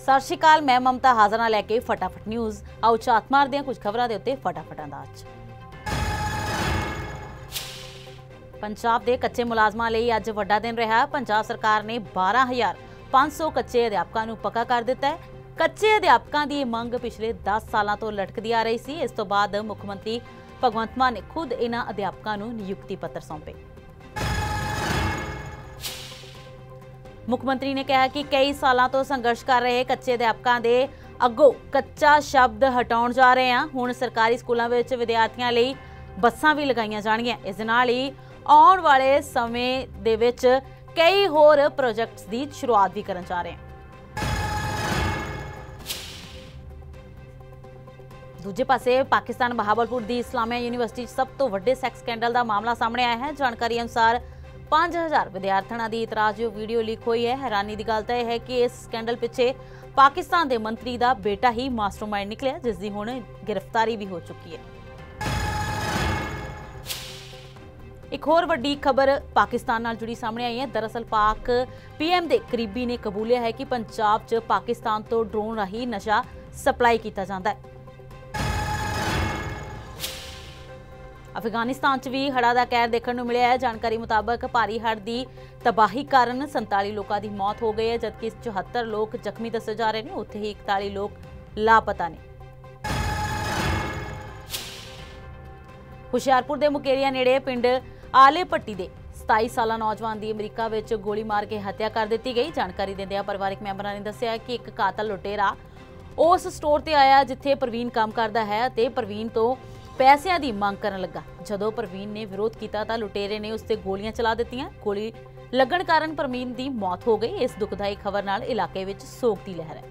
सत श्री अकाल, मैं ममता हाज़र नाल लैके फटाफट न्यूज़। आओ झात मारदे हां कुछ खबरां दे उत्ते फटाफट अंदाज। पंजाब दे कच्चे मुलाजमां लई अज वड्डा दिन रहा। पंजाब सरकार ने 12,500 कच्चे अध्यापकां नूं पक्का कर दिता है। कच्चे अध्यापकां दी मंग पिछले 10 सालां तो लटकदी आ रही सी। इस तो बाद मुख मंत्री भगवंत मान ने खुद इन्हां अध्यापकां नूं नियुक्ति पत्र सौंपे। मुख्यमंत्री ने कहा कि कई सालों तो संघर्ष कर रहे कच्चे अध्यापकों के अगों कच्चा शब्द हटाउण जा रहे हैं। हुण सरकारी स्कूलों में विद्यार्थियों लई बसां भी लगाईयां जाणगीआं। इस नाल ही आउण वाले समय दे विच कई होर प्रोजेक्ट्स की शुरुआत भी करन जा रहे हैं। दूजे पासे पाकिस्तान बहावलपुर की इस्लामिया यूनीवर्सिटी सब तो वड्डे सैक्स स्कैंडल का मामला सामने आया है। जानकारी अनुसार 5000 विद्यार्थियों की इतराजयोग वीडियो लीक हुई है। हैरानी की गल तो यह है कि इस स्कैंडल पिछे पाकिस्तान के मंत्री का बेटा ही मास्टरमाइंड निकलिया, जिसकी हुण गिरफ्तारी भी हो चुकी है। एक होर वड्डी खबर पाकिस्तान नाल जुड़ी सामने आई है। दरअसल पाक पीएम के करीबी ने कबूलिया है कि पंजाब च पाकिस्तान तो ड्रोन राही नशा सप्लाई किया जाता है। अफगानिस्तान च भी हड़ा का कहर देखने को मिला है। जानकारी मुताबक भारी हड़ की तबाही कारण 47 लोगों की मौत हो गई है, जबकि 74 लोग जख्मी दसे जा रहे हैं। उत्थे ही 41 लोग लापता ने। हुशियारपुर के मुकेरिया नेड़े पिंड आले भट्टी के 27 साला नौजवान की अमरीका में गोली मार के हत्या कर दी गई। जानकारी देंदियां परिवारक मैंबरां ने दस्सिया कि एक कातल लुटेरा उस स्टोर ते आया जिथे प्रवीण काम करता है ते प्रवीण तो पैसों की मांग करन लगा। जदों प्रवीण ने विरोध किया तो लुटेरे ने उसते गोलियां चला दित्तियां। गोली लगन कारण प्रवीण की मौत हो गई। इस दुखदाई खबर नाल इलाके विच सोग की लहर है।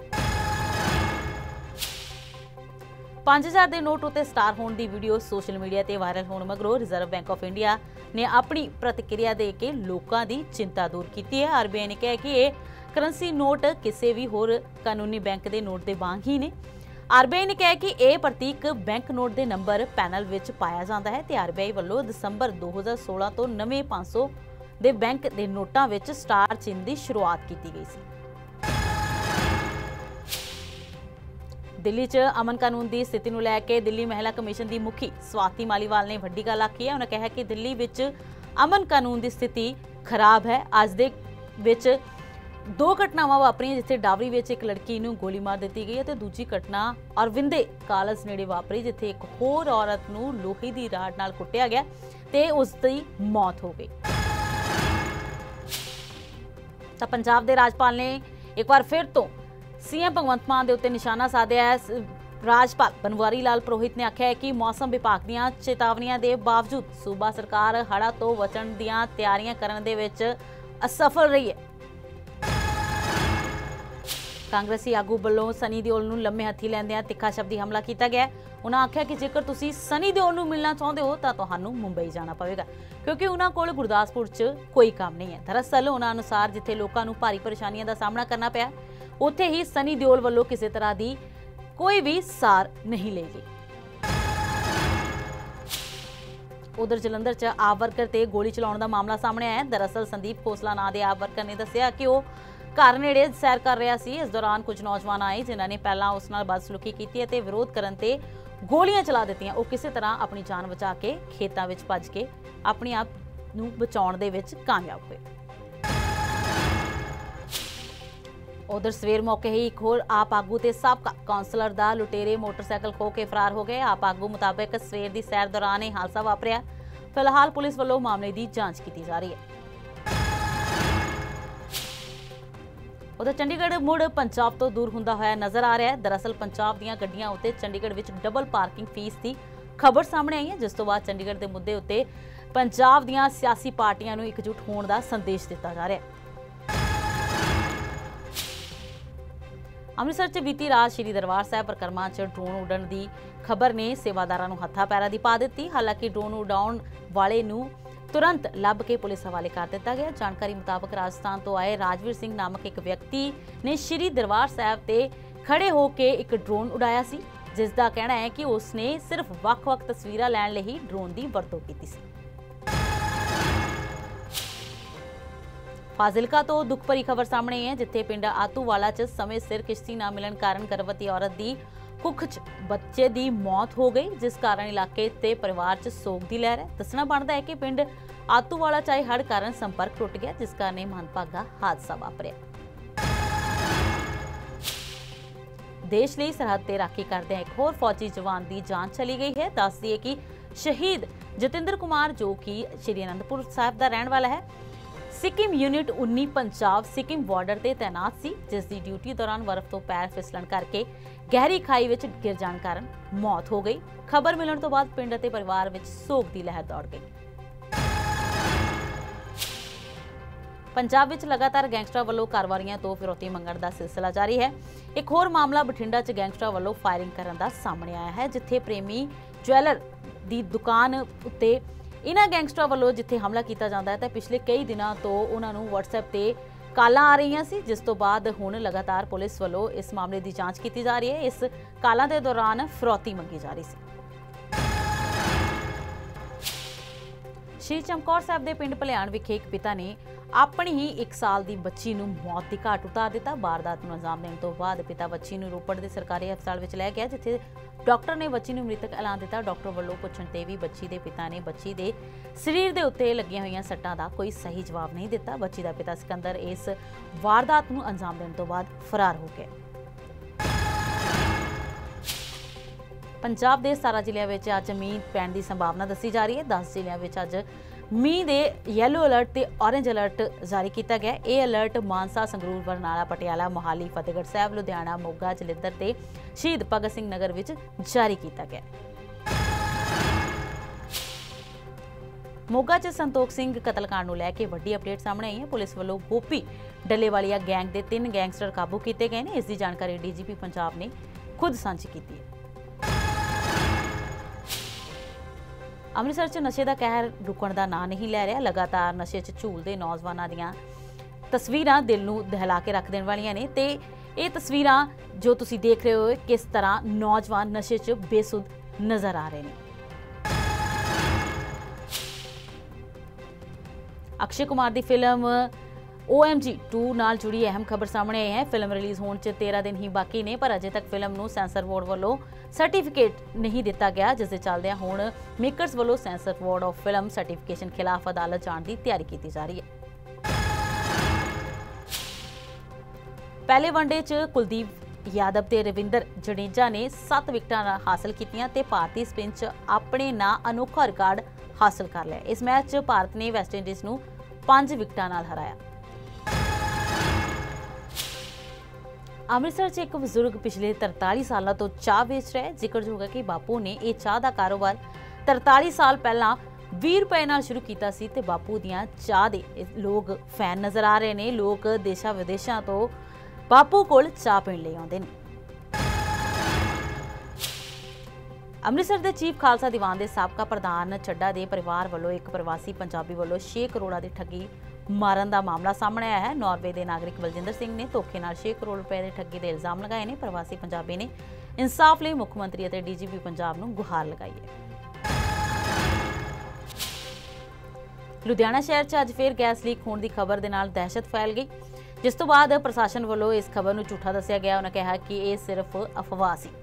5000 के नोट उत्ते स्टार होने की वीडियो सोशल मीडिया ते वायरल होने मगरों रिजर्व बैंक ऑफ इंडिया ने अपनी प्रतिक्रिया दे के लोगों की चिंता दूर की है। आरबीआई ने कहा कि यह करंसी नोट किसी भी होर कानूनी बैंक के नोट के वांग ही ने। आरबीआई ने कहा कि यह प्रतीक बैंक नोट के नंबर पैनल में पाया जाता है। तो आरबीआई वालों दिसंबर 2016 तो नवे 500 के बैंक के नोटों में स्टार चिन्ह की शुरुआत की गई सी। दिल्ली च अमन कानून की स्थिति को लैके दिल्ली महिला कमीशन की मुखी स्वाति मालीवाल ने वड्डी गल आखी है। उन्होंने कहा कि दिल्ली में अमन कानून की स्थिति खराब है। अज दे विच 2 घटनावां वापरियां जिथे डावरी में एक लड़की नूं गोली मार दी गई है तो दूजी घटना अरविंदे कॉलेज नेड़े वापरी जिथे एक होर औरत नूं लोहे की राड नाल कुट्टिया गया ते उसकी मौत हो गई। तो पंजाब के राज्यपाल ने एक बार फिर तो सीएम भगवंत मान के उत्ते निशाना साधिया है। राज्यपाल बनवारी लाल पुरोहित ने आख्या है कि मौसम विभाग दीआं चेतावनियां के बावजूद सूबा सरकार हड़ां तो बचण दीआं तैयारियां करन दे विच असफल रही है। कांग्रेसी आगू वालों सनी देओल नूं लम्मे हत्थी लैंदिआं तिखा शब्दी हमला किया गया। उन्होंने आख्या कि जेकर तुसीं सनी देओल नूं मिलना चाहुंदे हो तां तुहानूं मुंबई जाना पवेगा, क्योंकि उन्हां कोल गुरदासपुर च कोई काम नहीं है। दरअसल उन्हां अनुसार जिथे लोकां नूं भारी परेशानियां दा सामना करना पिया उत्थे ही सनी देओल वालों किसी तरह की कोई भी सार नहीं ली गई। उधर जलंधर च आप वर्कर ते गोली चलाउण दा मामला सामने आया। दरअसल संदीप खोसला नां दे आप वर्कर ने दस्सिया कि वो घर नेड़े सैर कर रहा सी। इस दौरान कुछ नौजवान आए जिन्हों ने पहला उस नाल बदसलूकी की ते विरोध करन ते गोलियां चला दित्तियां। वो किसी तरह अपनी जान बचा के खेतों में भज के अपने आप नूं बचाउण दे विच कामयाब हुए। उधर सवेर मौके ही एक होर आप आगू ते साबका कौंसलर दा लुटेरे मोटरसाइकिल खो के फरार हो गए। आप आगू मुताबिक सवेर की सैर दौरान यह हादसा वापरिया। फिलहाल पुलिस वालों मामले की जांच की जा रही है। उधर चंडीगढ़ मुड़ पंजाब तो दूर हुंदा होया नजर आ रहा है। दरअसल पंजाब दीआं गड्डियां उत्ते चंडीगढ़ विच डबल पार्किंग फीस की खबर सामने आई है, जिस तो बाद चंडीगढ़ के मुद्दे उत्ते पंजाब दीआं सियासी पार्टियां नूं एकजुट होने का संदेश दिता जा रहा है। अमृतसर च बीती रात श्री दरबार साहिब परिक्रमा च ड्रोन उड़न की खबर ने सेवादारां नूं हत्थां पैरां दी पा दित्ती। हालांकि ड्रोन उड़ाउण वाले नूं तुरंत लभ के पुलिस हवाले कर दिता गया। जानकारी मुताबक राजस्थान तो आए राजवीर सिंह नामक एक व्यक्ति ने श्री दरबार साहिब ते खड़े होकर एक ड्रोन उड़ाया सी, जिसका कहना है कि उसने सिर्फ वख-वख तस्वीरां लैण लई ही ड्रोन की वरतों की सी। ਫਾਜ਼ਿਲਕਾ ਤੋਂ ਦੁੱਖ ਭਰੀ ਖਬਰ ਸਾਹਮਣੇ ਆਈ ਹੈ, ਜਿੱਥੇ ਪਿੰਡ ਆਤੂਵਾਲਾ 'ਚ ਸਮੇਂ ਸਿਰ ਕਿਸ਼ਤੀ ਨਾ ਮਿਲਣ ਕਾਰਨ ਗਰਭਵਤੀ ਔਰਤ ਦੀ ਕੁੱਖ 'ਚ ਬੱਚੇ ਦੀ ਮੌਤ ਹੋ ਗਈ, ਜਿਸ ਕਾਰਨ ਇਲਾਕੇ ਤੇ ਪਰਿਵਾਰ 'ਚ ਸੋਗ ਦੀ ਲਹਿਰ ਹੈ। ਦੱਸਣਾ ਬਣਦਾ ਹੈ ਕਿ ਪਿੰਡ ਆਤੂਵਾਲਾ 'ਚ ਆਏ ਹੜ੍ਹ ਕਾਰਨ ਸੰਪਰਕ ਟੁੱਟ ਗਿਆ, ਜਿਸ ਕਾਰਨ ਇਹ ਮੰਦਭਾਗਾ ਹਾਦਸਾ ਵਾਪਰਿਆ। ਦੇਸ਼ ਲਈ ਸਰਹੱਦ ਤੇ ਰਾਖੀ ਕਰਦੇ ਇੱਕ ਹੋਰ ਫੌਜੀ ਜਵਾਨ ਦੀ ਜਾਨ ਚਲੀ ਗਈ ਹੈ। ਦੱਸ ਦਈਏ ਕਿ ਸ਼ਹੀਦ ਜਤਿੰਦਰ ਕੁਮਾਰ, ਜੋ ਕਿ ਸ਼੍ਰੀ ਅਨੰਦਪੁਰ ਸਾਹਿਬ ਦਾ ਰਹਿਣ ਵਾਲਾ ਹੈ, ਸਿੱਕਿਮ ਯੂਨਿਟ 19 ਪੰਜਾਬ ਸਿੱਕਿਮ ਬਾਰਡਰ ਤੇ ਤੈਨਾਤ ਸੀ, ਜਿਸ ਦੀ ਡਿਊਟੀ ਦੌਰਾਨ ਬਰਫ਼ ਤੋਂ ਪੈਰ ਫਿਸਲਣ ਕਰਕੇ ਗਹਿਰੀ ਖਾਈ ਵਿੱਚ ਗਿਰ ਜਾਣ ਕਾਰਨ ਮੌਤ ਹੋ ਗਈ। ਖਬਰ ਮਿਲਣ ਤੋਂ ਬਾਅਦ ਪਿੰਡ ਅਤੇ ਪਰਿਵਾਰ ਵਿੱਚ ਸੋਗ ਦੀ ਲਹਿਰ ਦੌੜ ਗਈ। ਪੰਜਾਬ ਵਿੱਚ ਲਗਾਤਾਰ ਗੈਂਗਸਟਰਾਂ ਵੱਲੋਂ ਕਾਰਵਾਈਆਂ ਤੋਂ ਫਿਰੌਤੀ ਮੰਗਣ ਦਾ ਸਿਲਸਿਲਾ ਜਾਰੀ ਹੈ। ਇੱਕ ਹੋਰ ਮਾਮਲਾ ਬਠਿੰਡਾ 'ਚ ਗੈਂਗਸਟਰਾਂ ਵੱਲੋਂ ਫਾਇਰਿੰਗ ਕਰਨ ਦਾ ਸਾਹਮਣੇ ਆਇਆ ਹੈ, ਜਿੱਥੇ ਪ੍ਰੇਮੀ ਜਵੈਲਰ ਦੀ ਦੁਕਾਨ ਉੱਤੇ ਇਹਨਾਂ ਗੈਂਗਸਟਰਾਂ ਵੱਲੋਂ ਜਿੱਥੇ ਹਮਲਾ ਕੀਤਾ ਜਾਂਦਾ ਹੈ ਤਾਂ ਪਿਛਲੇ ਕਈ ਦਿਨਾਂ ਤੋਂ ਉਹਨਾਂ ਨੂੰ WhatsApp ਤੇ ਕਾਲਾਂ ਆ ਰਹੀਆਂ ਸੀ, ਜਿਸ ਤੋਂ ਬਾਅਦ ਹੁਣ ਲਗਾਤਾਰ ਪੁਲਿਸ ਵੱਲੋਂ ਇਸ ਮਾਮਲੇ ਦੀ ਜਾਂਚ ਕੀਤੀ ਜਾ ਰਹੀ ਹੈ। ਇਸ ਕਾਲਾਂ ਦੇ ਦੌਰਾਨ ਫਿਰੌਤੀ ਮੰਗੀ ਜਾ ਰਹੀ ਸੀ। ਸ਼੍ਰੀ ਚਮਕੌਰ ਸਾਹਿਬ ਦੇ ਪਿੰਡ ਭਲਿਆਣ ਵਿਖੇ ਇੱਕ ਪਿਤਾ ਨੇ ਆਪਣੀ ਹੀ 1 ਸਾਲ ਦੀ ਬੱਚੀ ਨੂੰ ਮੌਤ ਦੀ ਘਾਟ ਉਤਾਰ ਦਿੱਤਾ। ਵਾਰਦਾਤ ਨੂੰ ਅੰਜਾਮ ਦੇਣ ਤੋਂ ਬਾਅਦ ਪਿਤਾ ਬੱਚੀ ਨੂੰ ਰੋਪੜ ਦੇ ਸਰਕਾਰੀ ਹਸਪਤਾਲ ਵਿੱਚ ਲੈ ਗਿਆ, ਜਿੱਥੇ ਡਾਕਟਰ ਨੇ ਬੱਚੀ ਨੂੰ ਮ੍ਰਿਤਕ ਐਲਾਨ ਦਿੱਤਾ। ਡਾਕਟਰ ਵੱਲੋਂ ਪੁੱਛਣ ਤੇ ਵੀ ਬੱਚੀ ਦੇ ਪਿਤਾ ਨੇ ਬੱਚੀ ਦੇ ਸਰੀਰ ਦੇ ਉੱਤੇ ਲੱਗੀਆਂ ਹੋਈਆਂ ਸੱਟਾਂ ਦਾ ਕੋਈ ਸਹੀ ਜਵਾਬ ਨਹੀਂ ਦਿੱਤਾ। ਬੱਚੀ ਦਾ ਪਿਤਾ ਸਿਕੰਦਰ ਇਸ ਵਾਰਦਾਤ ਨੂੰ ਅੰਜਾਮ ਦੇਣ ਤੋਂ ਬਾਅਦ ਫਰਾਰ ਹੋ ਗਿਆ। ਪੰਜਾਬ ਦੇ 17 ਜ਼ਿਲ੍ਹਿਆਂ ਵਿੱਚ ਅੱਜ ਮੀਂਹ ਪੈਣ ਦੀ ਸੰਭਾਵਨਾ ਦੱਸੀ ਜਾ ਰਹੀ ਹੈ। 10 ਜ਼ਿਲ੍ਹਿਆਂ ਵਿੱਚ ਅੱਜ ਮੀਂਹ ਦੇ ਯੈਲੋ ਅਲਰਟ ਤੇ ਔਰੇਂਜ ਅਲਰਟ ਜਾਰੀ ਕੀਤਾ ਗਿਆ। ਇਹ ਅਲਰਟ ਮਾਨਸਾ, ਸੰਗਰੂਰ, ਬਰਨਾਲਾ, ਪਟਿਆਲਾ, ਮੋਹਾਲੀ, ਫਤਿਹਗੜ੍ਹ ਸਾਹਿਬ, ਲੁਧਿਆਣਾ, ਮੋਗਾ, ਜਲੰਧਰ ਤੇ ਸ਼ਹੀਦ ਭਗਤ ਸਿੰਘ ਨਗਰ ਵਿੱਚ ਜਾਰੀ ਕੀਤਾ ਗਿਆ। ਮੋਗਾ 'ਚ ਸੰਤੋਖ ਸਿੰਘ ਕਤਲकांड ਨੂੰ ਲੈ ਕੇ ਵੱਡੀ ਅਪਡੇਟ ਸਾਹਮਣੇ ਆਈ ਹੈ। ਪੁਲਿਸ ਵੱਲੋਂ ਗੋਪੀ ਡੱਲੇਵਾਲੀਆ ਗੈਂਗ ਦੇ 3 ਗੈਂਗਸਟਰ ਕਾਬੂ ਕੀਤੇ ਗਏ ਨੇ। ਇਸ ਦੀ ਜਾਣਕਾਰੀ DGP ਪੰਜਾਬ ਨੇ ਖੁਦ ਸਾਂਝੀ ਕੀਤੀ ਹੈ। ਅੰਮ੍ਰਿਤਸਰ 'ਚ ਨਸ਼ੇ ਦਾ ਕਹਿਰ ਰੁਕਣ ਦਾ ਨਾਂ ਨਹੀਂ ਲੈ ਰਿਹਾ। ਲਗਾਤਾਰ ਨਸ਼ੇ 'ਚ ਝੂਲਦੇ ਨੌਜਵਾਨਾਂ ਦੀਆਂ ਤਸਵੀਰਾਂ ਦਿਲ ਨੂੰ ਦਹਿਲਾ ਕੇ ਰੱਖ ਦੇਣ ਵਾਲੀਆਂ ਨੇ ਤੇ ਇਹ ਤਸਵੀਰਾਂ ਜੋ ਤੁਸੀਂ ਦੇਖ ਰਹੇ ਹੋ ਕਿਸ ਤਰ੍ਹਾਂ ਨੌਜਵਾਨ ਨਸ਼ੇ 'ਚ ਬੇਸੁੱਧ ਨਜ਼ਰ ਆ ਰਹੇ ਨੇ। ਅਕਸ਼ੇ ਕੁਮਾਰ ਦੀ ਫਿਲਮ OMG 2 ਨਾਲ ਜੁੜੀ ਅਹਿਮ ਖਬਰ ਸਾਹਮਣੇ ਆਈ ਹੈ। ਫਿਲਮ ਰਿਲੀਜ਼ ਹੋਣ 'ਚ 13 ਦਿਨ ਹੀ ਬਾਕੀ ਨੇ, ਪਰ ਅਜੇ ਤੱਕ ਫਿਲਮ ਨੂੰ ਸੈਂਸਰ ਬੋਰਡ ਵੱਲੋਂ ਸਰਟੀਫਿਕੇਟ ਨਹੀਂ ਦਿੱਤਾ ਗਿਆ, ਜਿਸ ਦੇ ਚੱਲਦਿਆਂ ਹੁਣ ਮੇਕਰਸ ਵੱਲੋਂ censor board of film certification ਖਿਲਾਫ ਅਦਾਲਤ ਜਾਣ ਦੀ ਤਿਆਰੀ ਕੀਤੀ ਜਾ ਰਹੀ ਹੈ। ਪਹਿਲੇ ਵਨਡੇ 'ਚ ਕੁਲਦੀਪ ਯਾਦਵ ਤੇ ਰਵਿੰਦਰ ਜਡੇਜਾ ਨੇ 7 ਵਿਕਟਾਂ ਹਾਸਲ ਕੀਤੀਆਂ ਤੇ ਭਾਰਤੀ ਸਪਿਨ 'ਚ ਆਪਣੇ ਨਾਂ ਅਨੋਖਾ ਰਿਕਾਰਡ ਹਾਸਲ ਕਰ ਲਿਆ। ਇਸ ਮੈਚ 'ਚ ਭਾਰਤ ਨੇ ਵੈਸਟਇੰਡੀਜ਼ ਨੂੰ 5 ਵਿਕਟਾਂ ਨਾਲ ਹਰਾਇਆ। ਅੰਮ੍ਰਿਤਸਰ 'ਚ ਇੱਕ ਬਜ਼ੁਰਗ ਪਿਛਲੇ 43 ਸਾਲਾਂ ਤੋਂ ਚਾਹ ਵੇਚ ਰਿਹਾ ਹੈ। ਜ਼ਿਕਰਯੋਗ ਹੈ ਕਿ ਬਾਪੂ ਨੇ ਇਹ ਚਾਹ ਦਾ ਕਾਰੋਬਾਰ 43 ਸਾਲ ਪਹਿਲਾਂ 20 ਰੁਪਏ ਨਾਲ ਸ਼ੁਰੂ ਕੀਤਾ ਸੀ ਤੇ ਬਾਪੂ ਦੀਆਂ ਚਾਹ ਦੇ ਲੋਕ ਫੈਨ ਨਜ਼ਰ ਆ ਰਹੇ ਨੇ। ਲੋਕ ਦੇਸ਼ਾਂ ਵਿਦੇਸ਼ਾਂ ਤੋਂ ਬਾਪੂ ਕੋਲ ਚਾਹ ਪੀਣ ਲਈ ਆਉਂਦੇ ਨੇ। ਅੰਮ੍ਰਿਤਸਰ ਦੇ ਚੀਫ ਖਾਲਸਾ ਦੀਵਾਨ ਦੇ ਸਾਬਕਾ ਪ੍ਰਧਾਨ ਚੱਡਾ ਦੇ ਪਰਿਵਾਰ ਵੱਲੋਂ ਇੱਕ ਪ੍ਰਵਾਸੀ ਪੰਜਾਬੀ ਵੱਲੋਂ 6 ਕਰੋੜਾਂ ਦੀ ਠੱਗੀ ਮਾਰਨ ਦਾ ਮਾਮਲਾ ਸਾਹਮਣੇ ਆਇਆ ਹੈ। ਨਾਰਵੇ ਦੇ ਨਾਗਰਿਕ ਬਲਜਿੰਦਰ ਸਿੰਘ ਨੇ ਧੋਖੇ ਨਾਲ 6 ਕਰੋੜ ਰੁਪਏ ਦੇ ਠੱਗੀ ਦੇ ਇਲਜ਼ਾਮ ਲਗਾਏ ਨੇ। ਪ੍ਰਵਾਸੀ ਪੰਜਾਬੀ ਨੇ ਇਨਸਾਫ ਲਈ ਮੁੱਖ ਮੰਤਰੀ ਅਤੇ DGP ਪੰਜਾਬ ਨੂੰ ਗੁਹਾਰ ਲਗਾਈ ਹੈ। ਲੁਧਿਆਣਾ ਸ਼ਹਿਰ 'ਚ ਅੱਜ ਫਿਰ ਗੈਸ ਲੀਕ ਹੋਣ ਦੀ ਖਬਰ ਦੇ ਨਾਲ ਦਹਿਸ਼ਤ ਫੈਲ ਗਈ, ਜਿਸ ਤੋਂ ਬਾਅਦ ਪ੍ਰਸ਼ਾਸਨ ਵੱਲੋਂ ਇਸ ਖਬਰ ਨੂੰ ਝੂਠਾ ਦੱਸਿਆ ਗਿਆ। ਉਹਨਾਂ ਕਿਹਾ ਕਿ ਇਹ ਸਿਰਫ ਅਫਵਾਹ ਸੀ।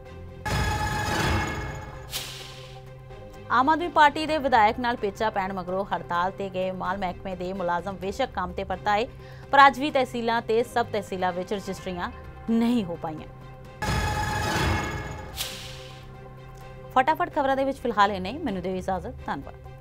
ਆਮ ਆਦਮੀ ਪਾਰਟੀ ਦੇ ਵਿਧਾਇਕ ਨਾਲ ਪੇਚਾ ਪੈਣ ਮਗਰੋਂ ਹੜਤਾਲ ਤੇ ਗਏ ਮਾਲ ਮਹਿਕਮੇ ਦੇ ਮੁਲਾਜ਼ਮ ਬੇਸ਼ੱਕ ਕੰਮ ਤੇ ਪਰਤਾਏ, ਪਰ ਅੱਜ ਵੀ ਤਹਿਸੀਲਾਂ ਤੇ ਸਬ ਤਹਿਸੀਲਾਂ ਵਿੱਚ ਰਜਿਸਟਰੀਆਂ ਨਹੀਂ ਹੋ ਪਾਈਆਂ। ਫਟਾਫਟ ਖਬਰਾਂ ਦੇ ਵਿੱਚ ਫਿਲਹਾਲ ਇਹ ਨਹੀਂ, ਮੈਨੂੰ ਦਿਓ ਇਜਾਜ਼ਤ, ਧੰਨਵਾਦ।